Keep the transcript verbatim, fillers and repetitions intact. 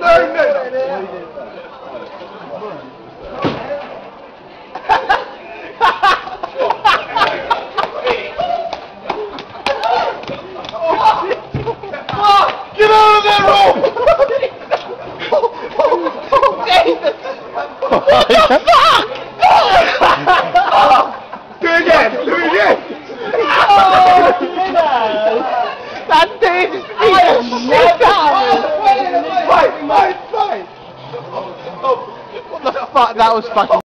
No, no, no. Get out of there, Rob! Jesus! What the fuck? Do it again! Do it again! Oh, that thing is shit out! Fight! Fight! Fight! What the fuck? That was fucking...